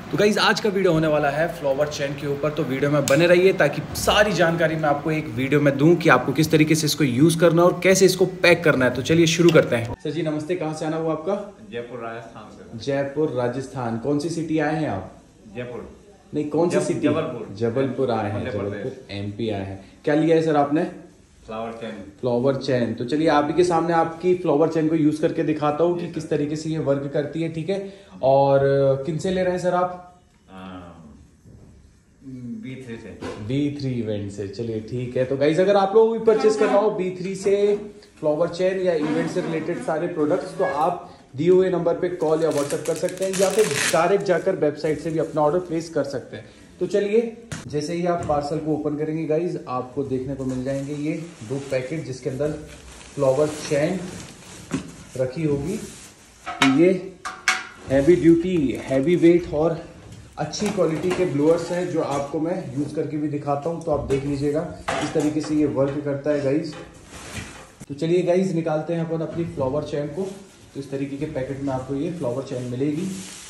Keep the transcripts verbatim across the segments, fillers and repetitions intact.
तो गाइज आज का वीडियो होने वाला है फ्लावर चेन के ऊपर, तो वीडियो में बने रहिए ताकि सारी जानकारी मैं आपको एक वीडियो में दूं कि आपको किस तरीके से इसको यूज करना है और कैसे इसको पैक करना है। तो चलिए शुरू करते हैं। सर जी नमस्ते, कहाँ से आना हुआ आपका? जयपुर राजस्थान से। जयपुर राजस्थान। कौन सी सिटी आए हैं आप? जयपुर नहीं, कौन सी सिटी? जबलपुर। जबलपुर आए हैं, जबलपुर एमपी आए हैं। क्या लिया है सर आपने? Flower chain. Flower chain. तो चलिए आप ही के सामने आपकी फ्लावर चेन को यूज करके दिखाता हूँ कि किस तरीके से ये वर्क करती है, ठीक है। और किन से ले रहे हैं सर आप? बी थ्री से। बी थ्री इवेंट से। चलिए ठीक है। तो गाइज अगर आप लोगों को भी परचेस करना हो बी थ्री से फ्लावर चेन या इवेंट से रिलेटेड सारे प्रोडक्ट्स, तो आप दिए हुए नंबर पे कॉल या व्हाट्सएप कर सकते हैं या फिर डायरेक्ट जाकर वेबसाइट से भी अपना ऑर्डर प्लेस कर सकते हैं। तो चलिए जैसे ही आप पार्सल को ओपन करेंगे गाइज, आपको देखने को मिल जाएंगे ये दो पैकेट जिसके अंदर फ्लावर चेन रखी होगी। तो ये हैवी ड्यूटी, हैवी वेट और अच्छी क्वालिटी के ब्लोअर्स हैं जो आपको मैं यूज करके भी दिखाता हूं, तो आप देख लीजिएगा इस तरीके से ये वर्क करता है गाइज। तो चलिए गाइज निकालते हैं अपन अपनी फ्लावर चेन को। तो इस तरीके के पैकेट में आपको ये फ्लावर चेन मिलेगी,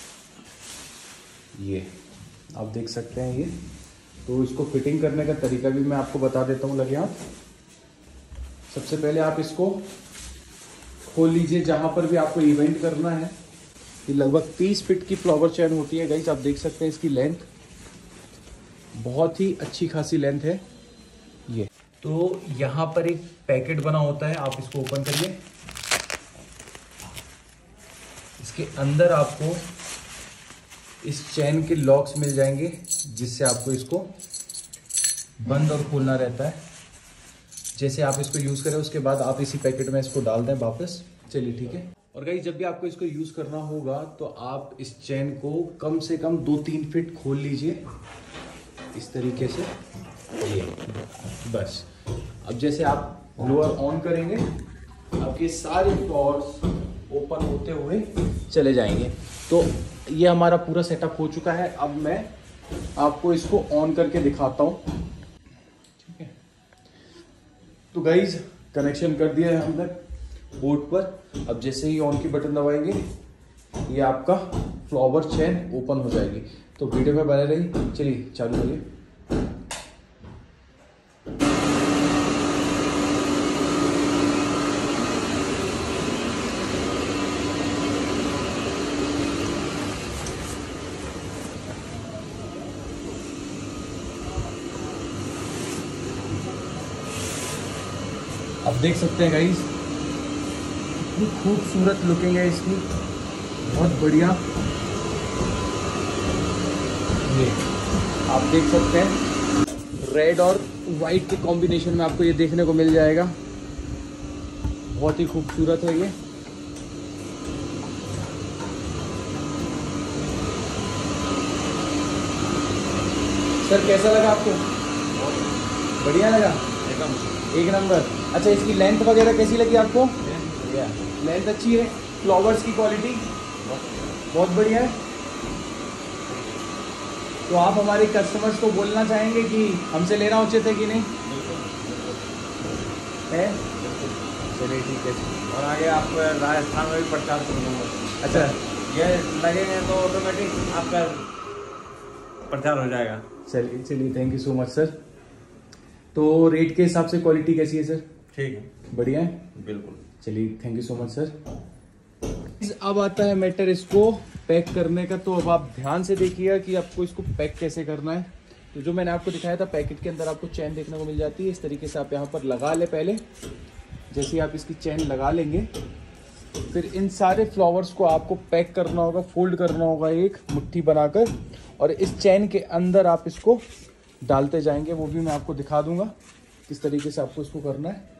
ये आप देख सकते हैं ये। तो इसको फिटिंग करने का तरीका भी मैं आपको बता देता हूँ लगे हाथ। सबसे पहले आप इसको खोल लीजिए जहां पर भी आपको इवेंट करना है। ये लगभग तीस फीट की फ्लावर चेन होती है गाइस, आप देख सकते हैं इसकी लेंथ बहुत ही अच्छी खासी लेंथ है ये। तो यहाँ पर एक पैकेट बना होता है, आप इसको ओपन करिए। इसके अंदर आपको इस चेन के लॉक्स मिल जाएंगे जिससे आपको इसको बंद और खोलना रहता है। जैसे आप इसको यूज करें उसके बाद आप इसी पैकेट में इसको डाल दें वापस। चलिए ठीक है। और गाइस जब भी आपको इसको यूज करना होगा तो आप इस चेन को कम से कम दो तीन फीट खोल लीजिए इस तरीके से, ये बस। अब जैसे आप ब्लोअर ऑन करेंगे आपके सारे फ्लावर्स ओपन होते हुए चले जाएंगे। तो ये हमारा पूरा सेटअप हो चुका है। अब मैं आपको इसको ऑन करके दिखाता हूँ, ठीक है। तो गाइस कनेक्शन कर दिया है हमने बोर्ड पर। अब जैसे ही ऑन की बटन दबाएंगे ये आपका फ्लावर चेन ओपन हो जाएगी। तो वीडियो में बने रही। चलिए चालू करिए। आप देख सकते हैं गाइस कितनी खूबसूरत लुकिंग है इसकी, बहुत बढ़िया। ये आप देख सकते हैं रेड और वाइट के कॉम्बिनेशन में आपको ये देखने को मिल जाएगा, बहुत ही खूबसूरत है ये। सर कैसा लगा आपको? बढ़िया लगा, एक नंबर। अच्छा इसकी लेंथ वगैरह कैसी लगी आपको? लेंथ अच्छी है, फ्लावर्स की क्वालिटी बहुत बढ़िया है। तो आप हमारे कस्टमर्स को बोलना चाहेंगे कि हमसे लेना उचित है कि नहीं है? चलिए ठीक है। और आगे आप राजस्थान में भी प्रचार कर दूंगा। अच्छा ये लगेंगे तो ऑटोमेटिक आपका प्रचार हो जाएगा। चलिए चलिए, thank you so much sir. तो रेट के हिसाब से क्वालिटी कैसी है सर? ठीक है, बढ़िया है, बिल्कुल। चलिए thank you so much sir. अब आता है मैटर इसको पैक करने का। तो अब आप ध्यान से देखिएगा कि आपको इसको पैक कैसे करना है। तो जो मैंने आपको दिखाया था पैकेट के अंदर आपको चेन देखने को मिल जाती है। इस तरीके से आप यहाँ पर लगा ले पहले। जैसे ही आप इसकी चेन लगा लेंगे फिर इन सारे फ्लावर्स को आपको पैक करना होगा, फोल्ड करना होगा एक मुट्ठी बनाकर, और इस चेन के अंदर आप इसको डालते जाएंगे। वो भी मैं आपको दिखा दूंगा किस तरीके से आपको इसको करना है।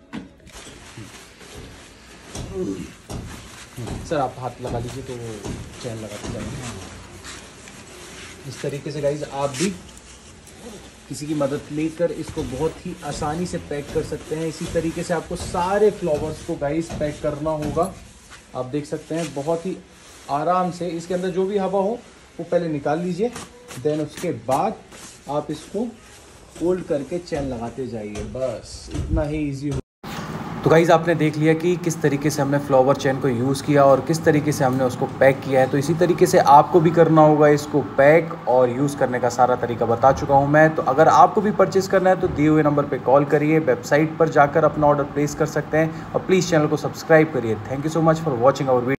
सर आप हाथ लगा लीजिए तो चैन लगाते जाएंगे इस तरीके से। गाइज आप भी किसी की मदद लेकर इसको बहुत ही आसानी से पैक कर सकते हैं। इसी तरीके से आपको सारे फ्लावर्स को गाइज पैक करना होगा। आप देख सकते हैं बहुत ही आराम से इसके अंदर जो भी हवा हो वो पहले निकाल लीजिए, देन उसके बाद आप इसको फोल्ड करके चैन लगाते जाइए। बस इतना ही इजी हो। तो गाइज़ आपने देख लिया कि किस तरीके से हमने फ्लावर चेन को यूज़ किया और किस तरीके से हमने उसको पैक किया है। तो इसी तरीके से आपको भी करना होगा इसको पैक, और यूज़ करने का सारा तरीका बता चुका हूं मैं। तो अगर आपको भी परचेस करना है तो दिए हुए नंबर पे कॉल करिए, वेबसाइट पर जाकर अपना ऑर्डर प्लेस कर सकते हैं, और प्लीज़ चैनल को सब्सक्राइब करिए। Thank you so much for watching our video.